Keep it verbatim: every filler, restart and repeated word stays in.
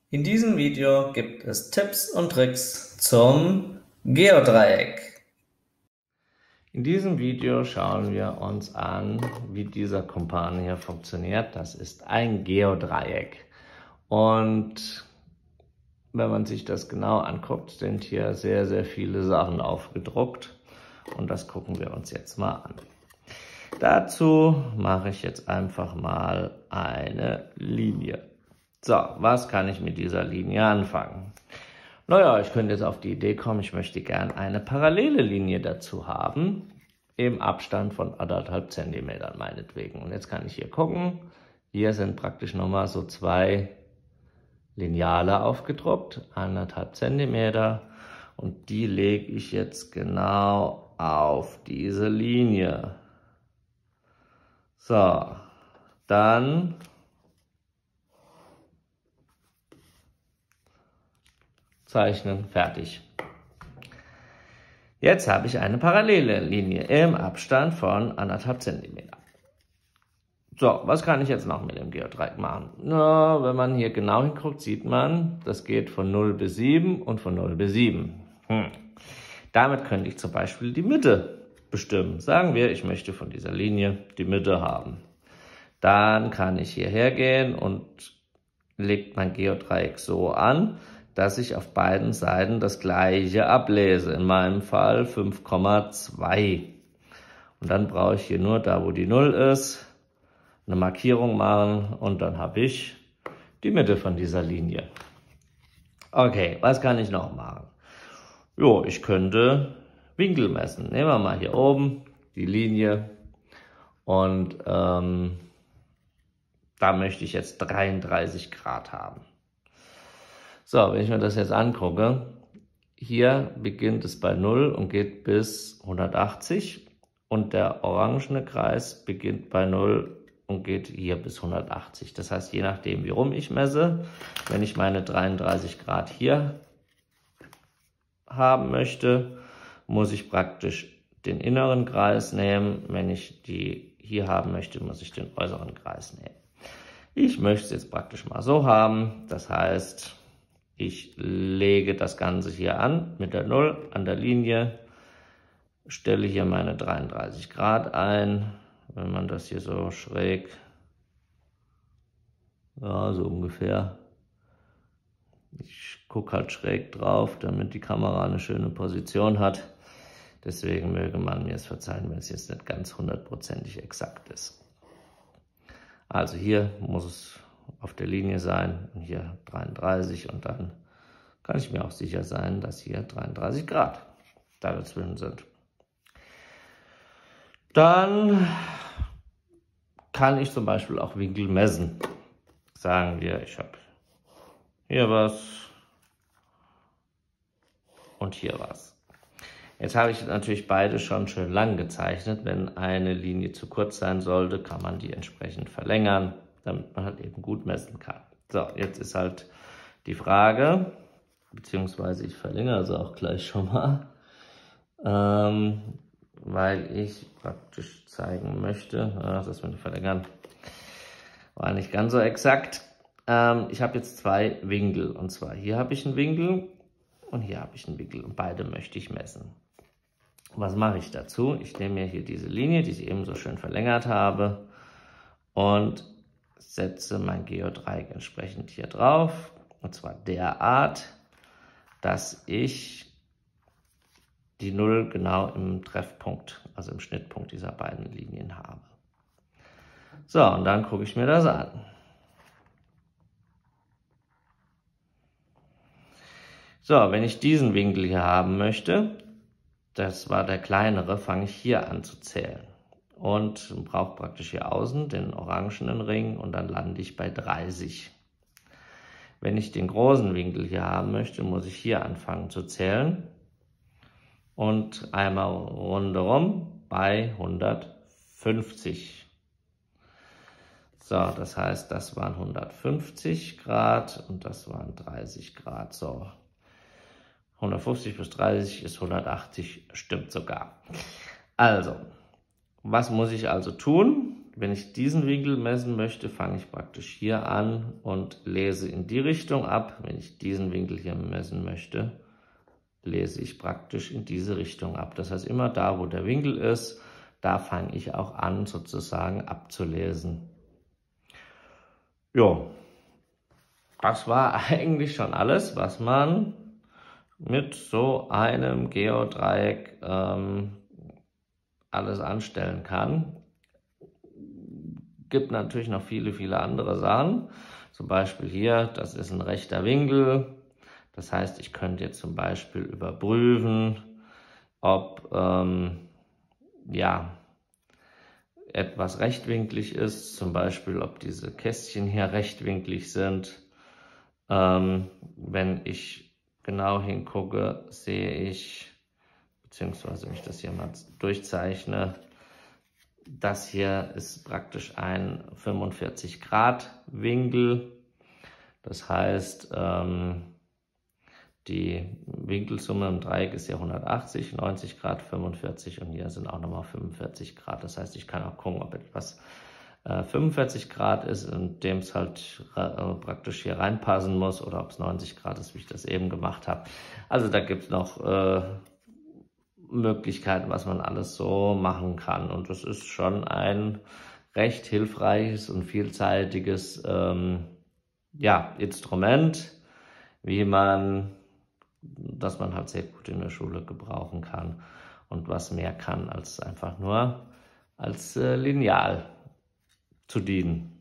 In diesem Video gibt es Tipps und Tricks zum Geodreieck. In diesem Video schauen wir uns an, wie dieser Kumpan hier funktioniert. Das ist ein Geodreieck. Und wenn man sich das genau anguckt, sind hier sehr, sehr viele Sachen aufgedruckt. Und das gucken wir uns jetzt mal an. Dazu mache ich jetzt einfach mal eine Linie. So, was kann ich mit dieser Linie anfangen? Naja, ich könnte jetzt auf die Idee kommen, ich möchte gern eine parallele Linie dazu haben, im Abstand von anderthalb Zentimetern meinetwegen. Und jetzt kann ich hier gucken, hier sind praktisch nochmal so zwei Lineale aufgedruckt, anderthalb Zentimeter. Und die lege ich jetzt genau auf diese Linie. So, dann zeichnen, fertig. Jetzt habe ich eine parallele Linie im Abstand von anderthalb Zentimeter. So, was kann ich jetzt noch mit dem Geodreieck machen? Na, wenn man hier genau hinguckt, sieht man, das geht von null bis sieben und von null bis sieben. Hm. Damit könnte ich zum Beispiel die Mitte bestimmen. Sagen wir, ich möchte von dieser Linie die Mitte haben. Dann kann ich hierher gehen und lege mein Geodreieck so an, dass ich auf beiden Seiten das gleiche ablese. In meinem Fall fünf Komma zwei. Und dann brauche ich hier nur, da wo die null ist, eine Markierung machen und dann habe ich die Mitte von dieser Linie. Okay, was kann ich noch machen? Jo, ich könnte Winkel messen. Nehmen wir mal hier oben die Linie und ähm, da möchte ich jetzt dreiunddreißig Grad haben. So, wenn ich mir das jetzt angucke, hier beginnt es bei null und geht bis hundertachtzig und der orangene Kreis beginnt bei null und geht hier bis hundertachtzig. Das heißt, je nachdem, wie rum ich messe, wenn ich meine dreiunddreißig Grad hier haben möchte, muss ich praktisch den inneren Kreis nehmen. Wenn ich die hier haben möchte, muss ich den äußeren Kreis nehmen. Ich möchte es jetzt praktisch mal so haben, das heißt, ich lege das Ganze hier an mit der null an der Linie, stelle hier meine dreiunddreißig Grad ein, wenn man das hier so schräg, ja so ungefähr, ich gucke halt schräg drauf, damit die Kamera eine schöne Position hat, deswegen möge man mir es verzeihen, wenn es jetzt nicht ganz hundertprozentig exakt ist. Also hier muss es auf der Linie sein, und hier dreiunddreißig und dann kann ich mir auch sicher sein, dass hier dreiunddreißig Grad dazwischen sind. Dann kann ich zum Beispiel auch Winkel messen. Sagen wir, ich habe hier was und hier was. Jetzt habe ich natürlich beide schon schön lang gezeichnet. Wenn eine Linie zu kurz sein sollte, kann man die entsprechend verlängern, damit man halt eben gut messen kann. So, jetzt ist halt die Frage, beziehungsweise ich verlängere sie auch gleich schon mal, ähm, weil ich praktisch zeigen möchte, äh, das mit dem Verlängern war nicht ganz so exakt. Ähm, ich habe jetzt zwei Winkel, und zwar hier habe ich einen Winkel und hier habe ich einen Winkel und beide möchte ich messen. Was mache ich dazu? Ich nehme mir hier diese Linie, die ich eben so schön verlängert habe, und setze mein Geodreieck entsprechend hier drauf, und zwar derart, dass ich die null genau im Treffpunkt, also im Schnittpunkt dieser beiden Linien habe. So, und dann gucke ich mir das an. So, wenn ich diesen Winkel hier haben möchte, das war der kleinere, fange ich hier an zu zählen. Und brauche praktisch hier außen den orangenen Ring und dann lande ich bei dreißig. Wenn ich den großen Winkel hier haben möchte, muss ich hier anfangen zu zählen und einmal rundherum bei hundertfünfzig. So, das heißt, das waren hundertfünfzig Grad und das waren dreißig Grad. So, hundertfünfzig plus dreißig ist hundertachtzig, stimmt sogar. Also, was muss ich also tun? wenn ich diesen Winkel messen möchte, fange ich praktisch hier an und lese in die Richtung ab. Wenn ich diesen Winkel hier messen möchte, lese ich praktisch in diese Richtung ab. Das heißt, immer da, wo der Winkel ist, da fange ich auch an, sozusagen abzulesen. Jo, das war eigentlich schon alles, was man mit so einem Geodreieck ähm, alles anstellen kann. Gibt natürlich noch viele, viele andere Sachen. Zum Beispiel hier, das ist ein rechter Winkel. Das heißt, ich könnte jetzt zum Beispiel überprüfen, ob ähm, ja, etwas rechtwinklig ist. Zum Beispiel, ob diese Kästchen hier rechtwinklig sind. Ähm, wenn ich genau hingucke, sehe ich, beziehungsweise wenn ich das hier mal durchzeichne, das hier ist praktisch ein fünfundvierzig Grad Winkel. Das heißt, ähm, die Winkelsumme im Dreieck ist ja hundertachtzig, neunzig Grad, fünfundvierzig und hier sind auch nochmal fünfundvierzig Grad. Das heißt, ich kann auch gucken, ob etwas äh, fünfundvierzig Grad ist, in dem es halt äh, praktisch hier reinpassen muss, oder ob es neunzig Grad ist, wie ich das eben gemacht habe. Also da gibt es noch äh, Möglichkeiten, was man alles so machen kann. Und das ist schon ein recht hilfreiches und vielseitiges ähm, ja, Instrument, wie man, das man halt sehr gut in der Schule gebrauchen kann und was mehr kann, als einfach nur als äh, Lineal zu dienen.